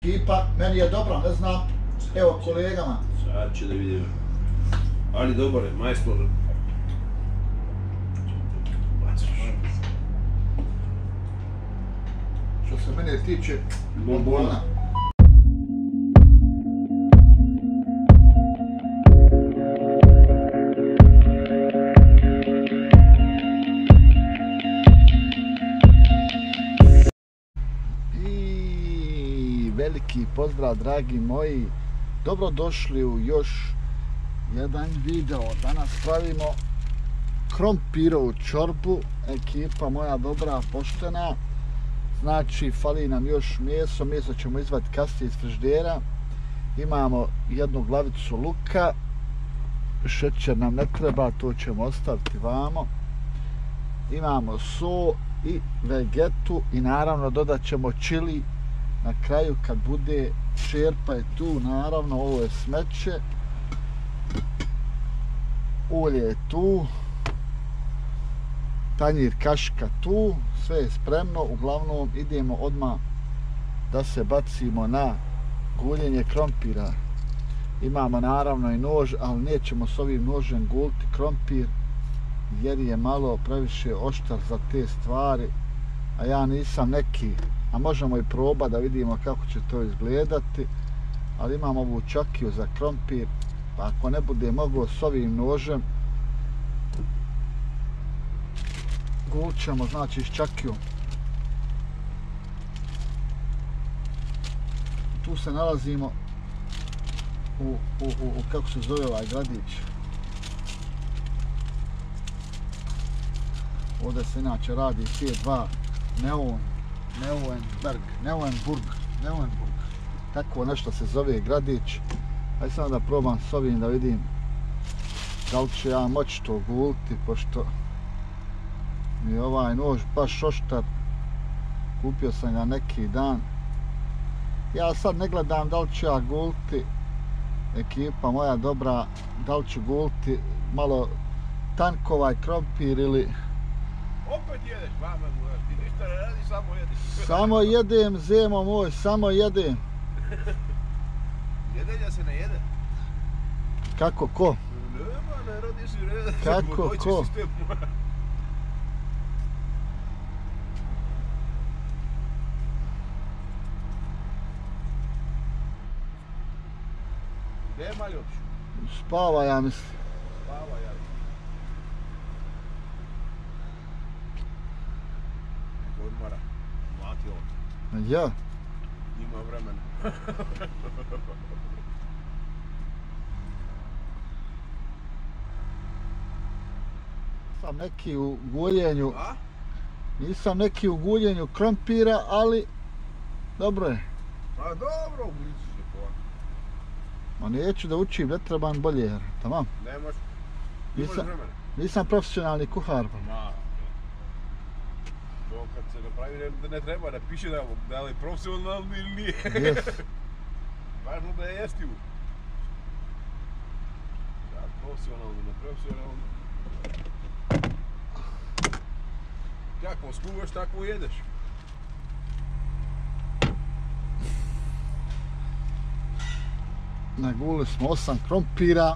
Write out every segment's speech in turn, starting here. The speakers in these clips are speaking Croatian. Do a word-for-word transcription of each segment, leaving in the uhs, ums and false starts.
Ekipa, meni je dobra, ne znam, evo kolegama. Sad će da vidimo. Ali dobar je, majstor. Što se mene tiče, bombona. I veliki pozdrav dragi moji, dobrodošli u još jedan video. Danas pravimo krompirovu čorbu, ekipa moja dobra, poštena. Znači, fali nam još meso, meso ćemo izvati kasnije iz frižidera. Imamo jednu glavicu luka, šećer nam ne treba, to ćemo ostaviti vamo. Imamo so i vegetu i naravno dodat ćemo čili na kraju kad bude. Šerpa je tu, naravno, ovo je smeće. Ulje je tu. Tanjir kaška tu, sve je spremno, uglavnom idemo odmah da se bacimo na guljenje krompira. Imamo naravno i nož, ali nećemo s ovim nožem guliti krompir jer je malo previše oštar za te stvari, a ja nisam neki, a možemo i probati da vidimo kako će to izgledati, ali imam ovu čakiju za krompir, pa ako ne bude mogao s ovim nožem, gulit ćemo, znači, s čakijom. Tu se nalazimo u, u, u, u kako se zove ovaj gradić. Ovdje se inače radi T dva Neon, Neuenberg, Neuenburg, Neuenburg. Tako nešto se zove gradić. Ajde samo da probam s ovim da vidim da li ću ja moći to guliti, pošto mi je ovaj nož baš oštar. Kupio sam ga neki dan. Ja sad ne gledam da li ću ja guliti, ekipa moja dobra, da li ću guliti malo tankovaj krompir ili... Opet jedeš, mama moja, ti ništa ne radi, samo jedeš. Samo jedem, zemo moj, samo jedem. Jedenja se ne jede. Kako ko? Nema, ne radi si reda. Kako ko? Gdje je Maljoš? Spava, ja mislim. Spava, ja. Neko odmara. Mlati on. Ja. Ima vremena. Nisam neki u guljenju, A? nisam neki u guljenju krompira, ali dobro je. A dobro, ulici se po. Ma neću da učim, ne trebam bolje, tamam. Nemaš, imaš Nisam, vremena. nisam profesionalni kuhar. Ma, to kad se napravi ne, ne treba da piše da, da li je profesionalni ili nije. Yes. Važno da je jestivo. Da, profesionalno, ne profesionalno. Kako skuvaš, tako jedeš. Nagulili smo osam krompira.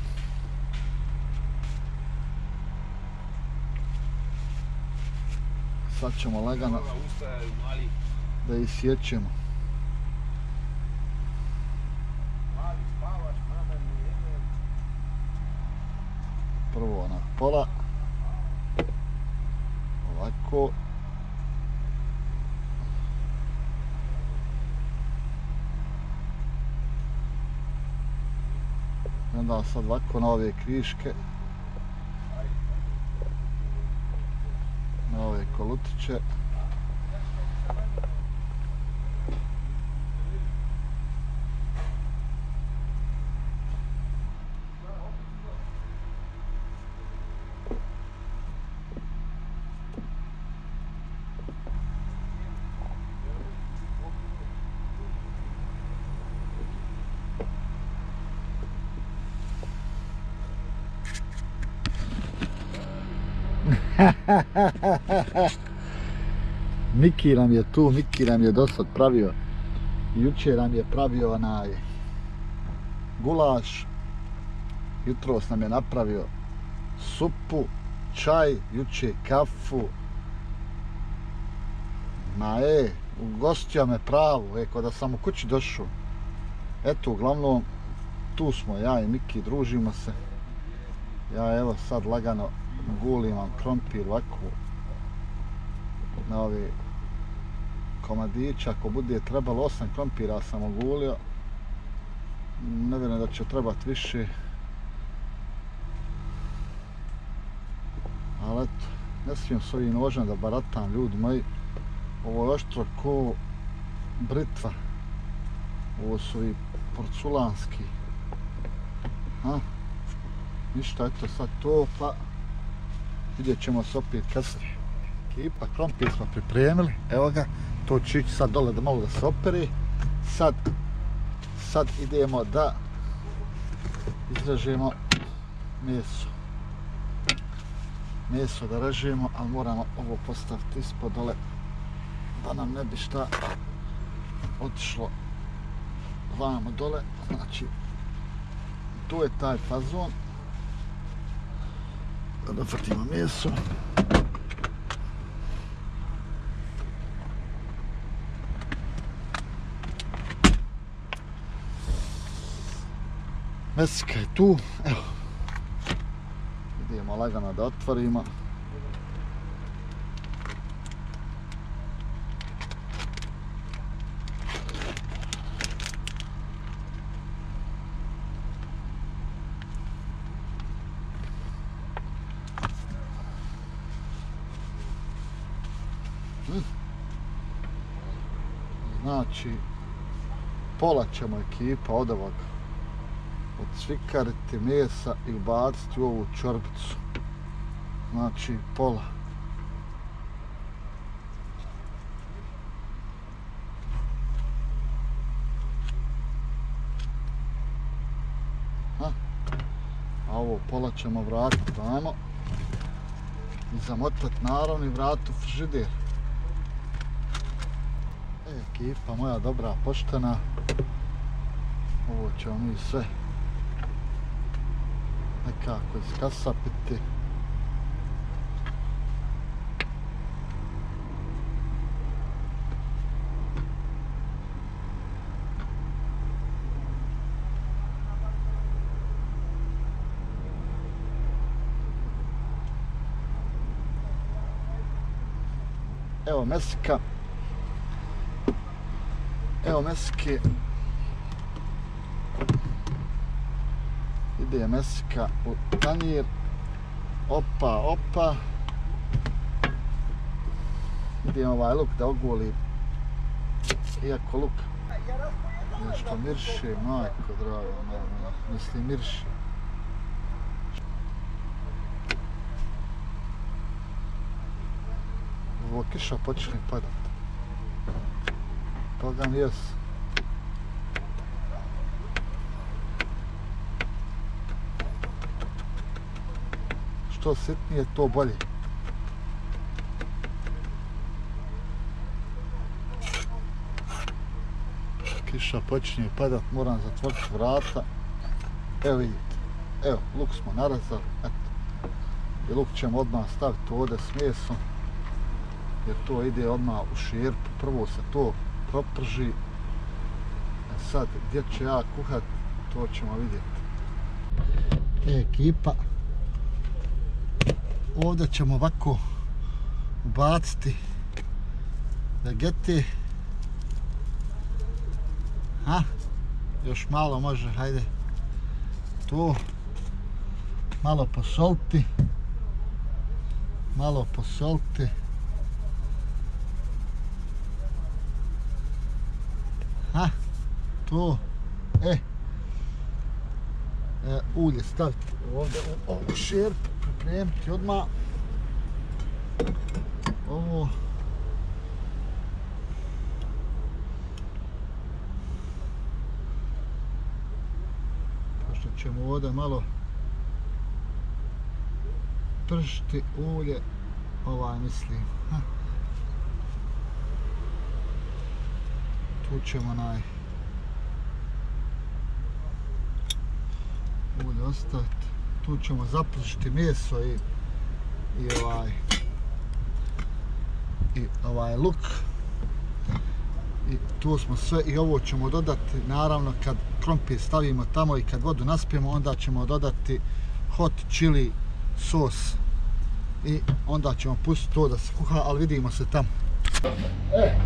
Sad ćemo lagano da isječemo. Prvo na pola. Ovako. I onda sad ovako na ove kriške. Na ove kolutiće. Miki nam je tu, Miki nam je dosad pravio Jučer nam je pravio onaj gulaš, jutros nam je napravio supu, čaj, jučer kafu. Ma e, ugostio me pravo, e, da sam u kući došao. Eto, uglavnom, tu smo, ja i Miki, družimo se. Ja evo sad lagano gulim vam krompir ovako na ovi komadića. Ako bude trebalo osam krompira sam ogulio. Ne vjerujem da će trebati više. Ali eto, ne smijem s ovim nožem da baratam, ljudi moji. Ovo je oštro ko britva. Ovo su i porculanski. Ha? Ništa, eto sad to, pa vidjet ćemo se opet kasnije. Ekipa, krompir smo pripremili, evo ga, to će ići sad dole da malo da se operi. Sad, sad idemo da izrežemo meso. Meso da režemo, ali moramo ovo postaviti ispod dole da nam ne bi šta otišlo vamo dole. Znači, tu je taj fazon. Da vrtimo meso. Mesika je tu, evo. Idemo lagano da otvorimo. Znači, pola ćemo ekipa od ovog odsvikariti mesa i ubaciti u ovu čorbicu. Znači, pola. Ha? A ovo pola ćemo vratiti vamo i zamotati naravno i vratiti u frižider. Ekipa moja dobra, poštena. Ovo ćemo mi sve nekako iskasapiti. Evo mesika. Evo mesike. Ide mesika u tanjir. Opa, opa. Idem ovaj luk da oguli. Iako luk nešto mirši, majko drago, ne, ne, mislim mirši. Ovo kiša počne padat. Toga mi jes. Što sitnije, to bolje. Kiša počinje padat, moram zatvoriti vrata. Evo vidite, evo luk smo narazali, eto. I luk ćemo odmah staviti ovdje s mesom, jer to ide odmah u šerpu. Prvo se to proprži. A sad, gdje ću ja kuhat, to ćemo vidjeti. E, ekipa. Ovdje ćemo ovako ubaciti vegete. Ha? Još malo može, hajde. To. Malo posoliti. Malo posoliti. Ha? To. E. E, ulje staviti ovdje u ovu šerpu. Pripremiti odmah. Ovo. Pošto ćemo ovdje malo pržiti ulje, ovaj mislim. Ha. Tu Tu ćemo onaj ulje ostaviti. Tu ćemo zapržiti meso i, i ovaj i ovaj luk. I tu smo sve i ovo ćemo dodati, naravno kad krompir stavimo tamo i kad vodu naspijemo, onda ćemo dodati hot chili sos i onda ćemo pustiti to da se kuha, ali vidimo se tamo. E!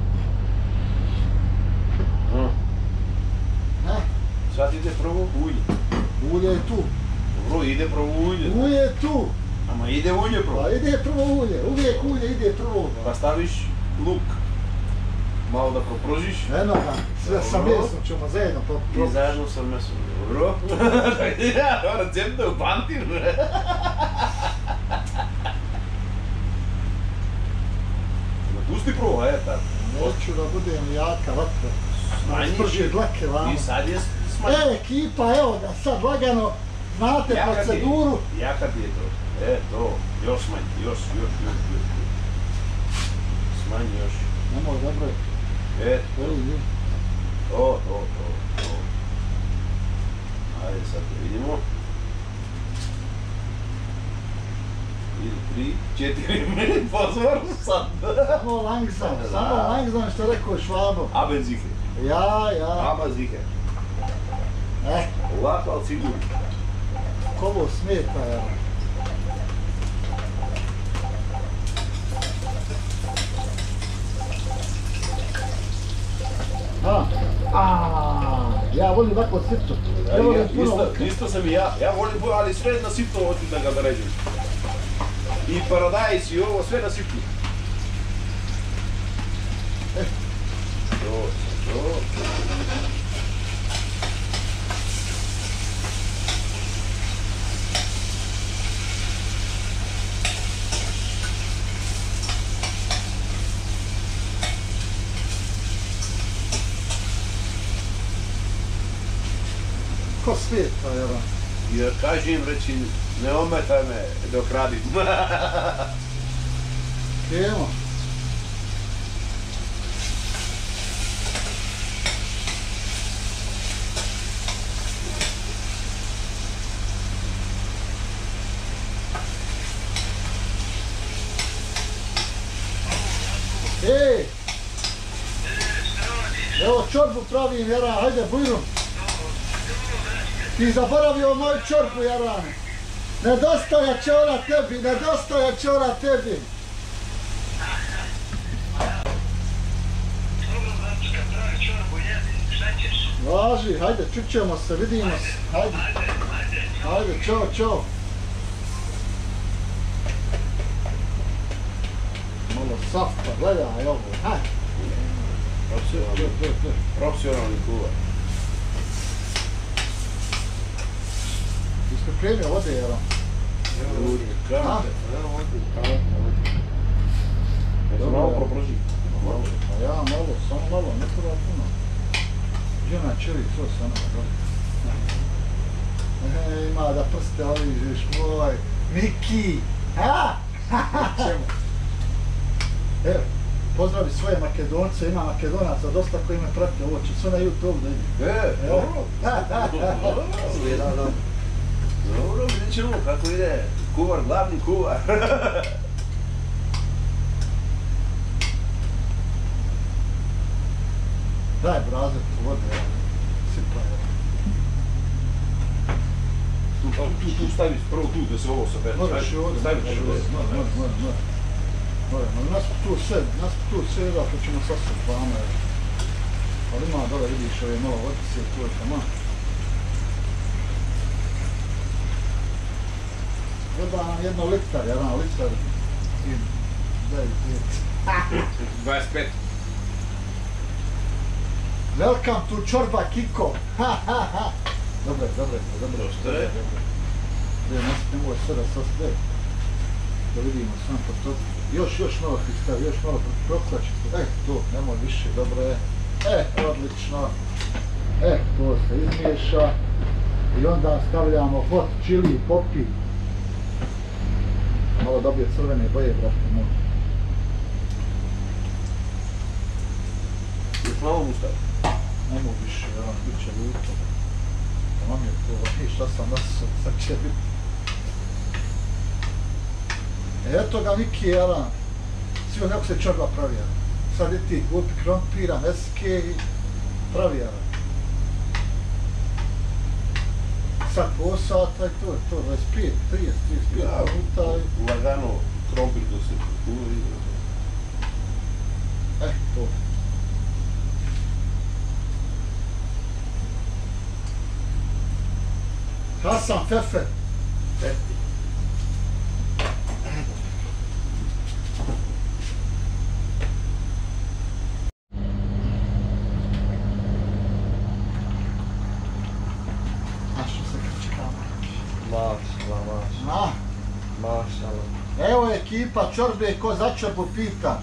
Hmm. Sad ide prvo ulje. Ulje je tu. Dobro, ide prvo ulje. Ulje je tu. Ama ide ulje prvo. Pa ide prvo ulje, uvijek ulje ide prvo. Pa staviš luk. Malo da propržiš. Eno ga, sve sa mesom ćemo zajedno propržiš. I zajedno sa mesom. Dobro. Ja, ovo recepte upamtim. Pusti prvo, je tako. Neću da budem jaka vatra. Smanjiš Sprži je. dlake vamo. I sad je smanjiš. E, ekipa, evo ga, sad lagano, znate Jaka ti je. proceduru. Jaka ti je to. E, to. Još smanji, još, još, još, još. Smanji još. Nemoj, dobro je. E, To je. to, to, to, to. Ajde, sad da vidimo. Tri, četiri, pozor, sad. Samo langzam, samo langzam što rekao Švabo. Aber sicher. Ja, ja. Aber sicher. Eh, Lako, ali sigurno. kovo smeta, evo. A, a, ja volim ovako sitno. Ja volim puno Isto, luka. isto sam i ja. Ja volim, ali sve na sitno hoću da ga naređem. I paradajz i ovo, sve na sitno. E. To, to. Ko svijeta, evo. Jer kažem reći, ne ometaj me dok radim. Krijemo. Ej! Evo čorbu pravim, Jara, hajde, bujno. Ti zaboravio moju čorbu, Jarane. Nedostaja će ona tebi, nedostaja će ona tebi. Važi, hajde, čućemo se, vidimo se, hajde. Hajde, čao, čao. Malo safta, gledaj ovo, hajde. Profesionalni, profesionalni kuvar. Isko krenio vode, Jara. Ljudi, kamate, evo ovdje, kamate, kamate. Ja sam malo proprži. Malo. A ja malo, samo malo, ne treba puno. Žena čeli to samo, dobro. E, ima da prste oližiš, moj. Miki! Ha! Čemu? Evo, pozdravi svoje Makedonce, ima Makedonaca dosta koji me prate, ovo će sve na YouTube da ide. E, dobro. Dobro. Dobro, vidjet ćemo kako ide kuvar, glavni kuvar. Daj brazet vode, sipa je. Tu, tu, tu staviš, prvo tu da se ovo sabere. Moraš i ovdje, Staviš moraš i ovdje, ovdje. mora, mora, mora, mora. Mora, ali nas tu sve, nas tu sve jeda, to ćemo sasvati vama. Ali ima dole, vidiš ove malo vodice, tu je tamo. Treba nam jedno litar, jedan litar i daj pet. dvadeset pet. Welcome to Čorba Kiko! Ha, ha, ha! Dobre, dobre, dobre. Što je? Ne, nemoj sada sastaje. Da vidimo sam po to. Još, još malo ti stavi, još malo proklači se. E, to, nemoj više, dobro je. E, odlično. E, to se izmiješa. I onda stavljamo hot chili popi. Malo dobije crvene boje, brate moj. Još malo mu stavi. Ne mogu više, ja, bit će ljuto. Mam je to, i šta sam nasao, sad će biti. Eto ga Miki, jela. Svi od nekog se čorba pravi, jela. Sad je ti kupi krompira, meske i pravi, jela. Sad posata i to je to, dvadeset pet, trideset, trideset pet minuta i... Lagano krompir da se kuvi. Eh, to. Hasan Fefe. Fefi. Mašala, mašala. Na, Mašala. evo ekipa čorbe, ko za čorbu pita.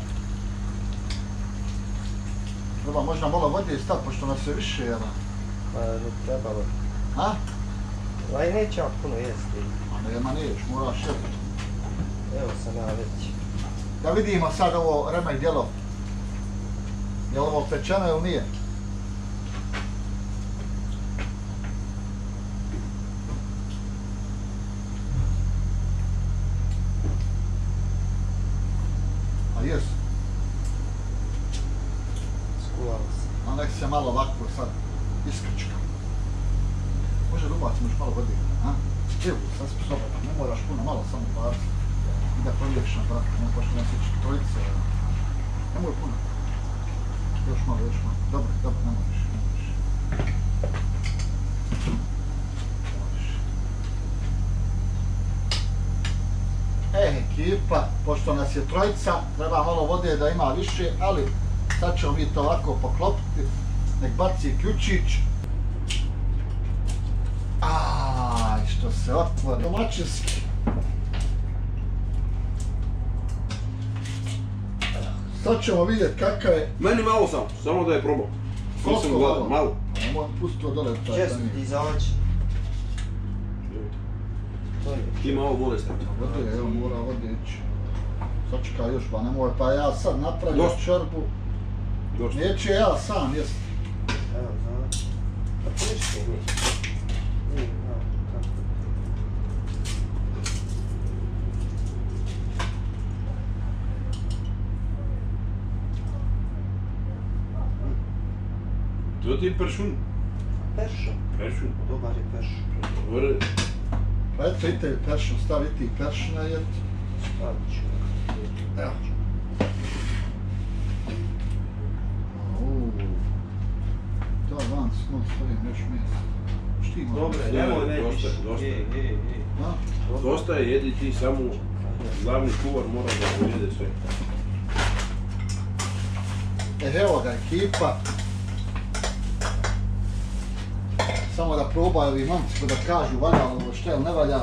Treba možda malo vode stav, pošto nas je više, jela. Pa ne trebalo. A? Aj neće ja puno jesti. A nema neć, moraš jesti. Evo sam ja već. Da vidimo sad ovo remek djelo. Je li ovo pečeno ili nije? A jes. Skuvalo se. A nek se malo ovako sad iskrčka. Može da ubacimo još malo vode, a? Evo, sad si slobodan, ne moraš puno, malo samo baciti. I da pomiješam, brate, ne pošto nas je četvorice. Nemoj puno. Još malo, još malo. Dobro, dobro, ne možeš, ne možeš. Ne možeš. E, ekipa, pošto nas je trojica, treba malo vode da ima više, ali sad ćemo mi to ovako poklopiti. Nek baci ključić. Aj, što se otvori. Domaćinski. Sad ćemo vidjeti kakav je... Meni malo sam, samo da je probao. Koliko Nisam gledao, malo. Nemoj pusti to dole. Često ti izaći. Ti malo vode staviti. Vode, evo mora vode ići. Sad čekaj još, pa nemoj, pa ja sad napravim čorbu. Neće ja sam jest. Evo, znaš. Pa teško je ništa. Nije, no, kako. To ti je pršun? Peršun. Peršun. Dobar je peršun. Dobar. Pa eto, idite peršun, stavi ti peršuna jed. Stavit ću. Evo. Uuu. To van smo stavim još mjesto. Štima. Dobre, Ne, nemoj ne dosta, više. dosta. Ej, ej, ej. Da? Dosta je, jedi ti samo glavni kuvar mora da pojede sve. E, evo ga ekipa. Samo da probaju ovi momci pa da kažu valja ovo što je, ne valja.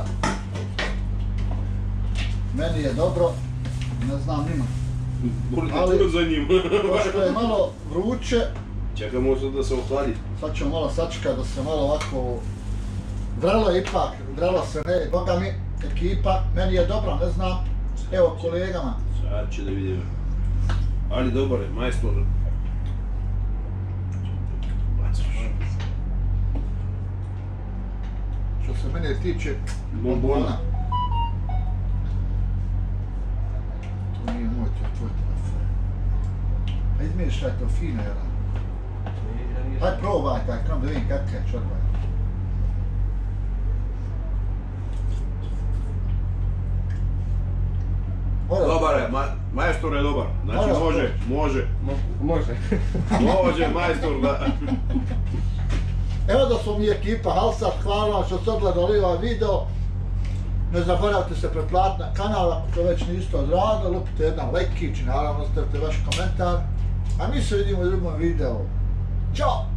Meni je dobro, ne znam nima. Morate Ali- puno za njim. Pošto je malo vruće, Čekamo sad da se ohladi. sad ćemo malo sačekati da se malo ovako... Vrelo je ipak, vrelo se ne, boga mi, ekipa, meni je dobro, ne znam, evo kolegama. Sad će da vidimo. Ali dobar je, majstor. Baciš. Što se mene tiče, Bombona. to nije moj, to je tvoj telefon. A izmiješaj to fino, jel? Hajde probaj taj kram da vidim kakva je čorba. Dobar je, ma, majstor je dobar. Znači Dobro. može, može. Može. Može majstor da... Evo da smo mi ekipa Halsat, hvala vam što ste odgledali ovaj video. Ne zaboravite se pretplatiti na kanal ako to već niste odradili, lupite jedan lajkić i naravno ostavite vaš komentar. A mi se vidimo u drugom videu. Ćao!